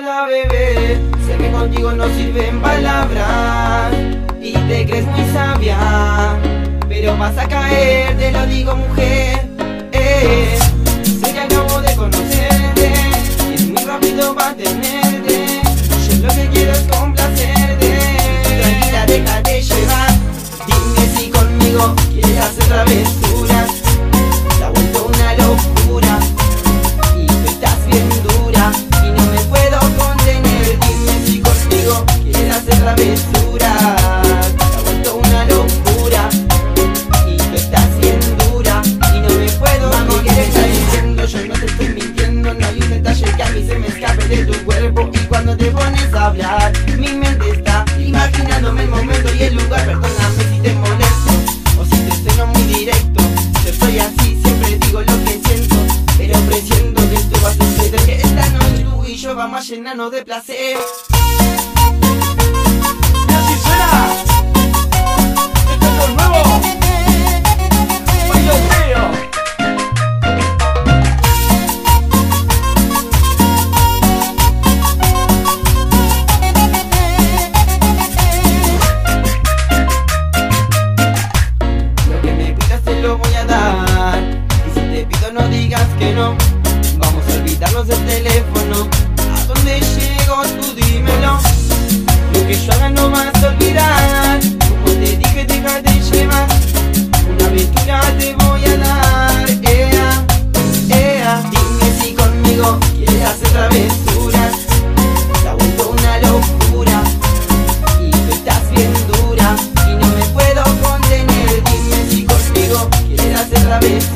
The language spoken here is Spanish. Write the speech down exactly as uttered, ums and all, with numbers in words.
sola, bebé. Sé que contigo no sirven palabras y te crees muy sabia, pero vas a caer, te lo digo, mujer. eh. Sé que acabo de conocerte y es muy rápido para tenerte. Yo lo que quiero es complacerte. Tranquila, déjate llevar. Dime si conmigo quieres hacer travesuras. Se ha vuelto una locura y tú estás bien dura y no me puedo contener. Dime si conmigo quieres hacer travesuras. Se ha vuelto una locura y tú estás bien dura y no me puedo contener. ¿Qué te estás diciendo? Yo no te estoy mintiendo. No hay un detalle que a mí se me escape de tu cuerpo. Y cuando te pones a hablar, mi mente está imaginándome el momento y el lugar. Perdóname si te molesto o si te sueno muy directo. Yo soy así, siempre digo lo que siento, pero presiento que esto va a suceder, que esta noche tú y yo vamos a llenarnos de placer. Y así suena. Esto es lo nuevo. Bailo feo. Lo que me pidas te lo voy a dar, y si te pido no digas que no. Vamos a olvidarnos del teléfono. ¿A dónde llego? Tú dímelo. Lo que yo haga no vas a olvidar. Como te dije, déjate llevar. Una aventura te voy a dar. Ea, ea. Dime si conmigo quieres hacer travesuras. Se ha vuelto una locura y tú estás bien dura y no me puedo contener. Dime si conmigo quieres hacer travesuras.